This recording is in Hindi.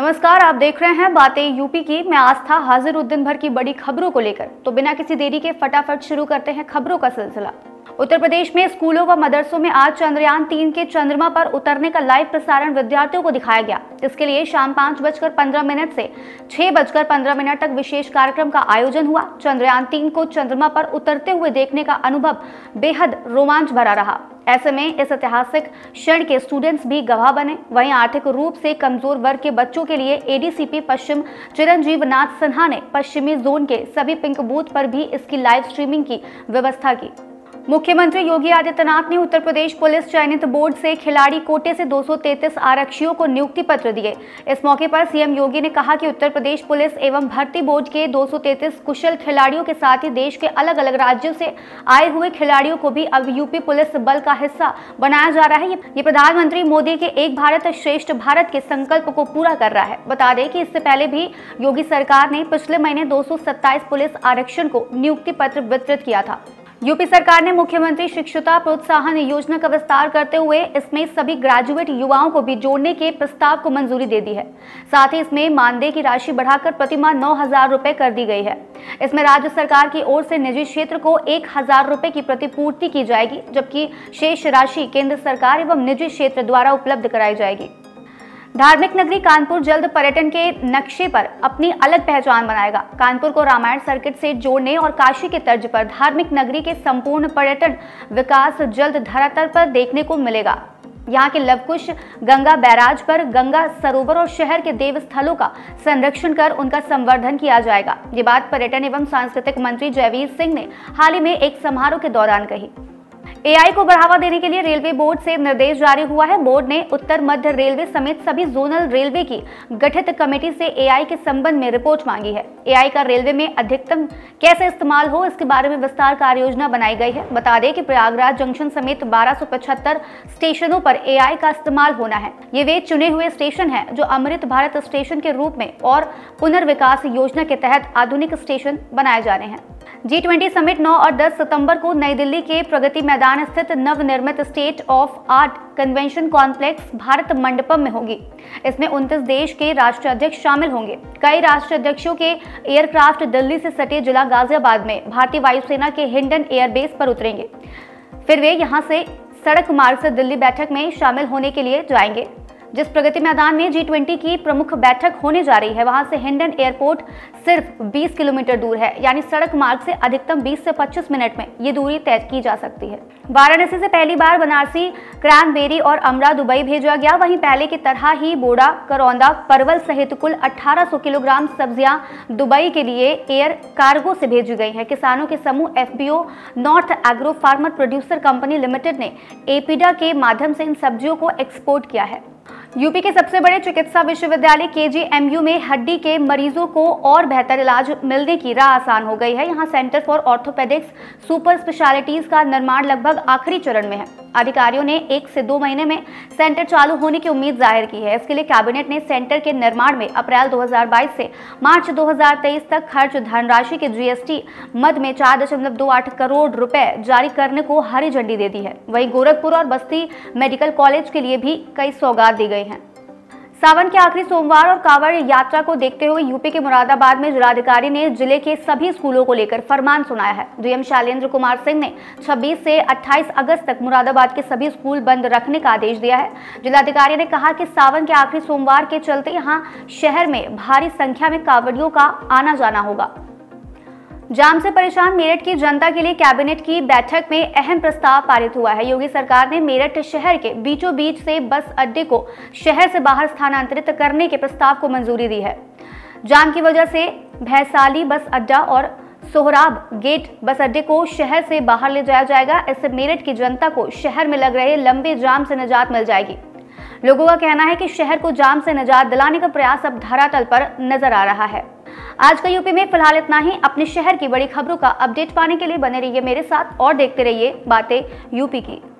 नमस्कार, आप देख रहे हैं बातें यूपी की। मैं आस्था हाजिर हूं दिन भर की बड़ी खबरों को लेकर। तो बिना किसी देरी के फटाफट शुरू करते हैं खबरों का सिलसिला। उत्तर प्रदेश में स्कूलों व मदरसों में आज चंद्रयान 3 के चंद्रमा पर उतरने का लाइव प्रसारण विद्यार्थियों को दिखाया गया। इसके लिए शाम 5:15 से 6:15 तक विशेष कार्यक्रम का आयोजन हुआ। चंद्रयान 3 को चंद्रमा पर उतरते हुए देखने का अनुभव बेहद रोमांच भरा रहा। ऐसे में इस ऐतिहासिक क्षण के स्टूडेंट्स भी गवाह बने। वहीं आर्थिक रूप से कमजोर वर्ग के बच्चों के लिए एडीसीपी पश्चिम चिरंजीव नाथ सिन्हा ने पश्चिमी जोन के सभी पिंक बूथ पर भी इसकी लाइव स्ट्रीमिंग की व्यवस्था की। मुख्यमंत्री योगी आदित्यनाथ ने उत्तर प्रदेश पुलिस चयनित बोर्ड से खिलाड़ी कोटे से 233 आरक्षियों को नियुक्ति पत्र दिए। इस मौके पर सीएम योगी ने कहा कि उत्तर प्रदेश पुलिस एवं भर्ती बोर्ड के 233 कुशल खिलाड़ियों के साथ ही देश के अलग अलग राज्यों से आए हुए खिलाड़ियों को भी अब यूपी पुलिस बल का हिस्सा बनाया जा रहा है। ये प्रधानमंत्री मोदी के एक भारत श्रेष्ठ भारत के संकल्प को पूरा कर रहा है। बता दें कि इससे पहले भी योगी सरकार ने पिछले महीने 227 पुलिस आरक्षण को नियुक्ति पत्र वितरित किया था। यूपी सरकार ने मुख्यमंत्री शिक्षुता प्रोत्साहन योजना का विस्तार करते हुए इसमें सभी ग्रेजुएट युवाओं को भी जोड़ने के प्रस्ताव को मंजूरी दे दी है। साथ ही इसमें मानदेय की राशि बढ़ाकर प्रतिमाह 9,000 रुपए कर दी गई है। इसमें राज्य सरकार की ओर से निजी क्षेत्र को 1,000 रुपए की प्रतिपूर्ति की जाएगी, जबकि शेष राशि केंद्र सरकार एवं निजी क्षेत्र द्वारा उपलब्ध कराई जाएगी। धार्मिक नगरी कानपुर जल्द पर्यटन के नक्शे पर अपनी अलग पहचान बनाएगा। कानपुर को रामायण सर्किट से जोड़ने और काशी के तर्ज पर धार्मिक नगरी के संपूर्ण पर्यटन विकास जल्द धरातल पर देखने को मिलेगा। यहाँ के लवकुश गंगा बैराज पर गंगा सरोवर और शहर के देव स्थलों का संरक्षण कर उनका संवर्धन किया जाएगा। ये बात पर्यटन एवं सांस्कृतिक मंत्री जयवीर सिंह ने हाल ही में एक समारोह के दौरान कही। एआई को बढ़ावा देने के लिए रेलवे बोर्ड से निर्देश जारी हुआ है। बोर्ड ने उत्तर मध्य रेलवे समेत सभी जोनल रेलवे की गठित कमेटी से एआई के संबंध में रिपोर्ट मांगी है। एआई का रेलवे में अधिकतम कैसे इस्तेमाल हो, इसके बारे में विस्तार कार्य योजना बनाई गई है। बता दें कि प्रयागराज जंक्शन समेत 1275 स्टेशनों पर एआई का इस्तेमाल होना है। ये वे चुने हुए स्टेशन हैं जो अमृत भारत स्टेशन के रूप में और पुनर्विकास योजना के तहत आधुनिक स्टेशन बनाए जा रहे हैं। G20 समिट 9 और 10 सितंबर को नई दिल्ली के प्रगति मैदान स्थित नवनिर्मित state of art convention complex Bharat Mandapam में होगी। इसमें 29 देश के राष्ट्राध्यक्ष शामिल होंगे। कई राष्ट्राध्यक्षों के एयरक्राफ्ट दिल्ली से सटे जिला गाजियाबाद में भारतीय वायुसेना के हिंडन एयरबेस पर उतरेंगे। फिर वे यहां से सड़क मार्ग से दिल्ली बैठक में शामिल होने के लिए जाएंगे। जिस प्रगति मैदान में G20 की प्रमुख बैठक होने जा रही है, वहां से हिंडन एयरपोर्ट सिर्फ 20 किलोमीटर दूर है, यानी सड़क मार्ग से अधिकतम 20 से 25 मिनट में ये दूरी तय की जा सकती है। वाराणसी से पहली बार बनारसी क्रैनबेरी और अमरा दुबई भेजा गया। वहीं पहले की तरह ही बोड़ा, करौंदा, परवल सहित कुल 1800 किलोग्राम सब्जियां दुबई के लिए एयर कार्गो से भेजी गई हैं। किसानों के समूह FPO north agro farmer producer company limited ने एपीडा के माध्यम से इन सब्जियों को एक्सपोर्ट किया है। यूपी के सबसे बड़े चिकित्सा विश्वविद्यालय KGMU में हड्डी के मरीजों को और बेहतर इलाज मिलने की राह आसान हो गई है। यहाँ centre for orthopaedics super specialities का निर्माण लगभग आखिरी चरण में है। अधिकारियों ने 1 से 2 महीने में सेंटर चालू होने की उम्मीद जाहिर की है। इसके लिए कैबिनेट ने सेंटर के निर्माण में अप्रैल 2022 से मार्च 2023 तक खर्च धनराशि के GST मद में 4.28 करोड़ रुपए जारी करने को हरी झंडी दे दी है। वहीं गोरखपुर और बस्ती मेडिकल कॉलेज के लिए भी कई सौगात दी गई हैं। सावन के आखिरी सोमवार और कांवड़ यात्रा को देखते हुए यूपी के मुरादाबाद में जिलाधिकारी ने जिले के सभी स्कूलों को लेकर फरमान सुनाया है। डीएम शैलेंद्र कुमार सिंह ने 26 से 28 अगस्त तक मुरादाबाद के सभी स्कूल बंद रखने का आदेश दिया है। जिलाधिकारी ने कहा कि सावन के आखिरी सोमवार के चलते यहां शहर में भारी संख्या में कांवड़ियों का आना जाना होगा। जाम से परेशान मेरठ की जनता के लिए कैबिनेट की बैठक में अहम प्रस्ताव पारित हुआ है। योगी सरकार ने मेरठ शहर के बीचों बीच से बस अड्डे को शहर से बाहर स्थानांतरित करने के प्रस्ताव को मंजूरी दी है। जाम की वजह से भैसाली बस अड्डा और सोहराब गेट बस अड्डे को शहर से बाहर ले जाया जाएगा। इससे मेरठ की जनता को शहर में लग रहे लंबे जाम से निजात मिल जाएगी। लोगों का कहना है कि शहर को जाम से निजात दिलाने का प्रयास अब धरातल पर नजर आ रहा है। आज का यूपी में फिलहाल इतना ही। अपने शहर की बड़ी खबरों का अपडेट पाने के लिए बने रहिए मेरे साथ और देखते रहिए बातें यूपी की।